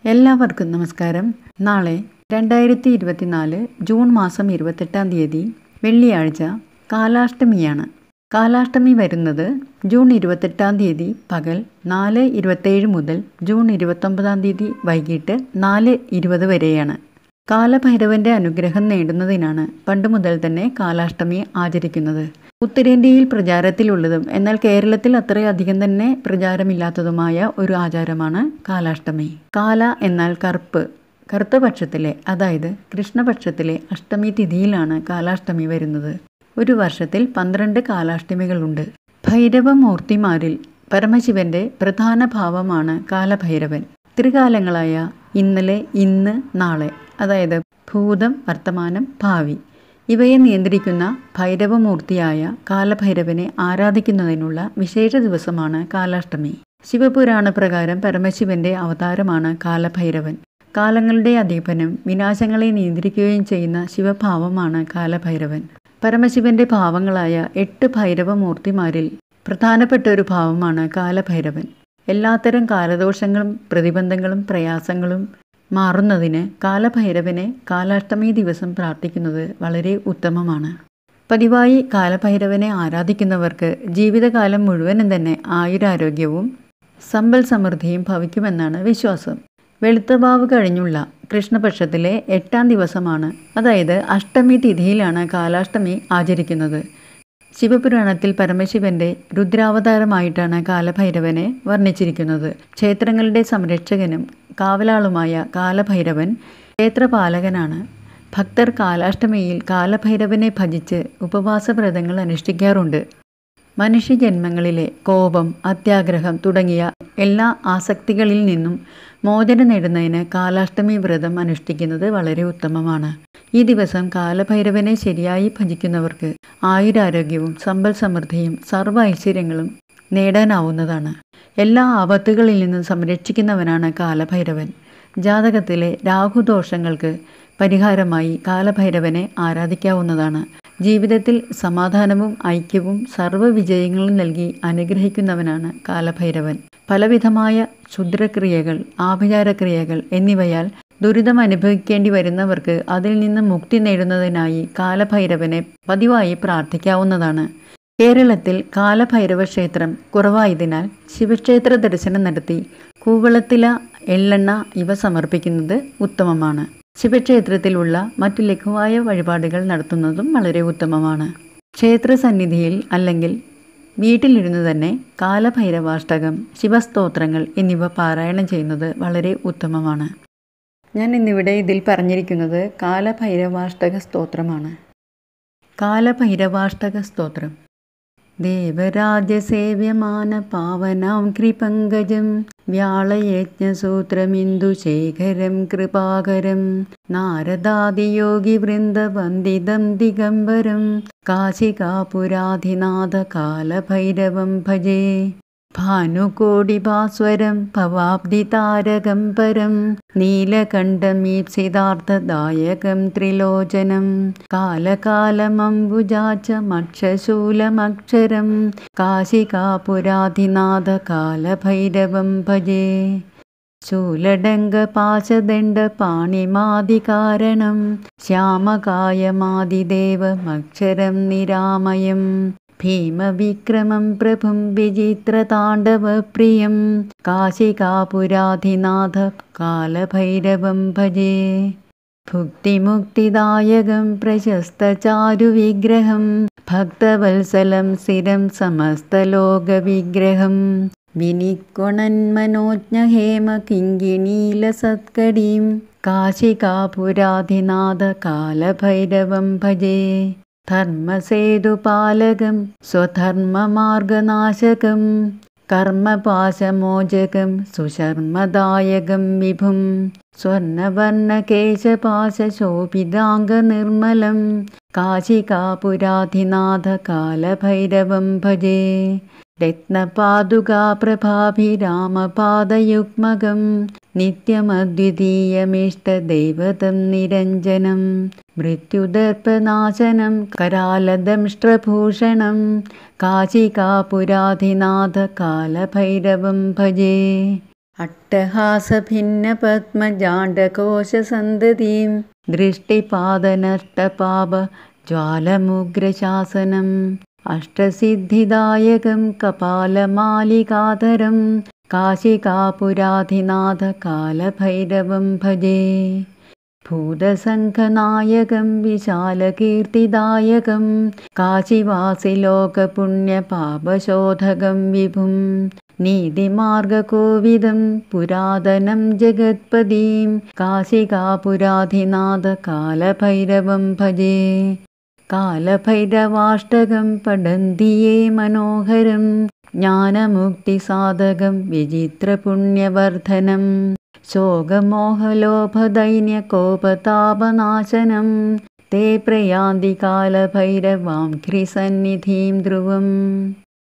എല്ലാവർക്കും നമസ്കാരം. നാളെ 2024 ജൂൺ മാസം 28-ാം തീയതി വെള്ളിയാഴ്ച കാലാഷ്ടമിയാണ്. കാലാഷ്ടമി വരുന്നത് ജൂൺ 28-ാം തീയതി പകൽ 4:27 മുതൽ ജൂൺ 29-ാം തീയതി വൈകിട്ട് 4:20 വരെയാണ്. കാലഭൈരവന്റെ അനുഗ്രഹം നേടുന്നതിനാണ് പണ്ട് മുതൽ തന്നെ കാലാഷ്ടമി ആചരിക്കുന്നത്. ഉത്തരേന്ത്യയിൽ പ്രചാരത്തിലുള്ളതും എന്നാൽ കേരളത്തിൽ അത്രയധികം തന്നെ പ്രചാരമില്ലാത്തതുമായ ഒരു ആചാരമാണ് കാലാഷ്ടമി. കാല എന്നാൽ കറുപ്പ്. കറുത്ത പക്ഷത്തിലെ അതായത് കൃഷ്ണപക്ഷത്തിലെ അഷ്ടമി തിഥിയിലാണ് കാലാഷ്ടമി വരുന്നത്. ഒരു വർഷത്തിൽ 12 കാലാഷ്ടമികളുണ്ട്. ഭൈരവമൂർത്തിമാരിൽ പരമശിവന്റെ പ്രധാന ഭാവമാണ് കാലഭൈരവൻ. ത്രികാലങ്ങളായ ഇന്നലെ, ഇന്ന്, നാളെ, അതായത് ഭൂതം, വർത്തമാനം, ഭാവി ഇവയെ നിയന്ത്രിക്കുന്ന ഭൈരവമൂർത്തിയായ കാലഭൈരവനെ ആരാധിക്കുന്നതിനുള്ള വിശേഷ ദിവസമാണ് കാലാഷ്ടമി. ശിവപുരാണ പ്രകാരം പരമശിവന്റെ അവതാരമാണ് കാലഭൈരവൻ. കാലങ്ങളുടെ അധീപനും വിനാശങ്ങളെ നിയന്ത്രിക്കുകയും ചെയ്യുന്ന ശിവഭാവമാണ് കാലഭൈരവൻ. പരമശിവന്റെ ഭാവങ്ങളായ 8 ഭൈരവമൂർത്തിമാരിൽ പ്രധാനപ്പെട്ട ഒരു ഭാവമാണ് കാലഭൈരവൻ. എല്ലാത്തരം കാലദോഷങ്ങളും പ്രതിബന്ധങ്ങളും പ്രയാസങ്ങളും മാറുന്നതിന് കാലഭൈരവനെ കാലാഷ്ടമി ദിവസം പ്രാർത്ഥിക്കുന്നത് വളരെ ഉത്തമമാണ്. പതിവായി കാലഭൈരവനെ ആരാധിക്കുന്നവർക്ക് ജീവിതകാലം മുഴുവനും തന്നെ ആയുരാരോഗ്യവും സമ്പൽ സമൃദ്ധിയും ഭവിക്കുമെന്നാണ് വിശ്വാസം. വെളുത്തവാവ് കഴിഞ്ഞുള്ള കൃഷ്ണപക്ഷത്തിലെ 8-ാം ദിവസമാണ്, അതായത് അഷ്ടമി തിഥിയിലാണ് കാലാഷ്ടമി ആചരിക്കുന്നത്. ശിവപുരാണത്തിൽ പരമശിവന്റെ രുദ്രാവതാരമായിട്ടാണ് കാലഭൈരവനെ വർണ്ണിച്ചിരിക്കുന്നത്. ക്ഷേത്രങ്ങളുടെ സംരക്ഷകനും കാവലാളുമായ കാലഭൈരവൻ ക്ഷേത്രപാലകനാണ്. ഭക്തർ കാലാഷ്ടമിയിൽ കാലഭൈരവനെ ഭജിച്ച് ഉപവാസവ്രതങ്ങൾ അനുഷ്ഠിക്കാറുണ്ട്. മനുഷ്യജന്മങ്ങളിലെ കോപം, അത്യാഗ്രഹം തുടങ്ങിയ എല്ലാ ആസക്തികളിൽ നിന്നും മോചനം നേടുന്നതിന് കാലാഷ്ടമി വ്രതം അനുഷ്ഠിക്കുന്നത് വളരെ ഉത്തമമാണ്. ഈ ദിവസം കാലഭൈരവനെ ശരിയായി ഭജിക്കുന്നവർക്ക് ആയുരാരോഗ്യവും സമ്പൽ സമൃദ്ധിയും സർവ്വ ഐശ്വര്യങ്ങളും നേടാനാവുന്നതാണ്. എല്ലാ ആപത്തുകളിൽ നിന്നും സംരക്ഷിക്കുന്നവനാണ് കാലഭൈരവൻ. ജാതകത്തിലെ രാഹുദോഷങ്ങൾക്ക് പരിഹാരമായി കാലഭൈരവനെ ആരാധിക്കാവുന്നതാണ്. ജീവിതത്തിൽ സമാധാനവും ഐക്യവും സർവ്വ വിജയങ്ങളും നൽകി അനുഗ്രഹിക്കുന്നവനാണ് കാലഭൈരവൻ. പലവിധമായ ക്ഷുദ്രക്രിയകൾ, ആഭിചാരക്രിയകൾ എന്നിവയാൽ ദുരിതം അനുഭവിക്കേണ്ടി വരുന്നവർക്ക് അതിൽ നിന്ന് മുക്തി നേടുന്നതിനായി കാലഭൈരവനെ പതിവായി പ്രാർത്ഥിക്കാവുന്നതാണ്. കേരളത്തിൽ കാലഭൈരവ ക്ഷേത്രം കുറവായതിനാൽ ശിവക്ഷേത്ര ദർശനം നടത്തി കൂവളത്തില, എള്ളെണ്ണ ഇവ സമർപ്പിക്കുന്നത് ഉത്തമമാണ്. ശിവക്ഷേത്രത്തിലുള്ള മറ്റു ലഘുവായ വഴിപാടുകൾ നടത്തുന്നതും വളരെ ഉത്തമമാണ്. ക്ഷേത്രസന്നിധിയിൽ അല്ലെങ്കിൽ വീട്ടിലിരുന്ന് തന്നെ കാലഭൈരവാഷ്ടകം, ശിവസ്തോത്രങ്ങൾ എന്നിവ പാരായണം ചെയ്യുന്നത് വളരെ ഉത്തമമാണ്. ഞാൻ ഇന്നിവിടെ ഇതിൽ പറഞ്ഞിരിക്കുന്നത് കാലഭൈരവാഷ്ടക സ്തോത്രമാണ്. കാലഭൈരവാഷ്ടക സ്തോത്രം. ദേവരാജസേവ്യമാന പാവനാം കൃപങ്കജം വ്യാളയജ്ഞസൂത്രമിന്ദുശേഖരം കൃപാകരം നാരദാദിയോഗിവൃന്ദവന്ദിതം ദിഗംബരം കാശികാപുരാധിനാഥ കാലഭൈരവം ഭജേ. ഭാനുകോടിഭാസ്വരം ഭവാബ്ദിതാരകം പരം നീലകണ്ഠമീപ്സിതാർത്ഥദായകം ത്രിലോചനം കാലകാലമംബുജാക്ഷമക്ഷശൂലമക്ഷരം കാശികാപുരാധിനാഥ കാലഭൈരവം ഭജേ. ശൂലഡംഗപാശദണ്ഡപാണിമാദികാരണം ശ്യാമകായമാദിദേവമക്ഷരം നിരാമയം ഭീമവിക്രമം പ്രഭും വിചിത്രതാണ്ഡവപ്രിയം കാശികാപുരാധിനാഥ കാലഭൈരവം ഭജേ. ഭുക്തിമുക്തിദായകം പ്രശസ്തചാരുവിഗ്രഹം ഭക്തവത്സലം സ്ഥിരം സമസ്തലോകവിഗ്രഹം വിനിക്കൊണന്മനോജ്ഞഹേമ കിങ്കിണീലസത്കടീം കാശികാപുരാധിനാഥ കാലഭൈരവം ഭജേ. ധർമ്മസേതുപാലകം സ്വധർമ്മമാർഗനാശകം കർമ്മപാശമോചകം സുശർമ്മദായകം വിഭും സ്വർണവർണകേശപാശോഭിതാംഗനിർമ്മലം കാശികാപുരാധിനാഥ കാലഭൈരവം ഭജേ. രത്നപാദുകാപ്രഭാഭിരാമപാദയുഗ്മകം നിത്യമദ്വിതീയമിഷ്ടദൈവതം നിരഞ്ജനം മൃത്യുദർപ്പനാശനം करालदंष्ट्रभूषणं काशिकापुराधिनाथ कालभैरवं भजे। അട്ടഹാസഭിന്നപത്മജാണ്ഡകോശസന്തതിം ദൃഷ്ടിപാദനഷ്ടപാപജ്വാലമുഗ്രശാസനം അഷ്ടസിദ്ധിദായകം കപാലമാലികാധരം കാശികാപുരാധിനാഥകാലഭൈരവം ഭജേ. ഭൂതസംഘനായകം വിശാലകീർത്തിദായകം കാശിവാസിലോകപുണ്യപാപശോധകം വിഭും നീതിമാർഗകോവിദം പുരാതനം ജഗത്പദീം കാശികാപുരാധിനാഥകാലഭൈരവം ഭജേ. കാലഭൈരവാഷ്ടകം പഠന്തി യേ മനോഹരം ജ്ഞാനമുക്തിസാധകം വിചിത്രപുണ്യവർദ്ധനം ശോകമോഹലോഭദൈന്യകോപതാപനാശനം തേ പ്രയാന്തി കാലഭൈരവാം ഘ്രിസന്നിധിം ധ്രുവം.